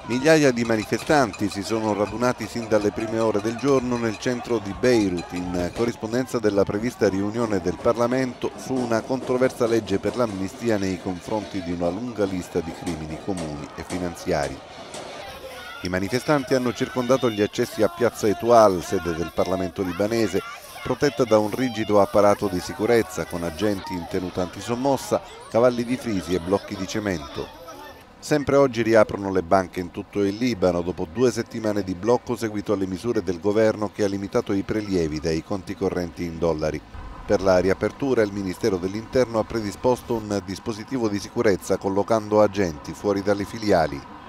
Migliaia di manifestanti si sono radunati sin dalle prime ore del giorno nel centro di Beirut in corrispondenza della prevista riunione del Parlamento su una controversa legge per l'amnistia nei confronti di una lunga lista di crimini comuni e finanziari. I manifestanti hanno circondato gli accessi a Piazza Etoile, sede del Parlamento libanese, protetta da un rigido apparato di sicurezza con agenti in tenuta antisommossa, cavalli di frisi e blocchi di cemento. Sempre oggi riaprono le banche in tutto il Libano dopo 2 settimane di blocco seguito alle misure del governo che ha limitato i prelievi dai conti correnti in dollari. Per la riapertura il Ministero dell'Interno ha predisposto un dispositivo di sicurezza collocando agenti fuori dalle filiali.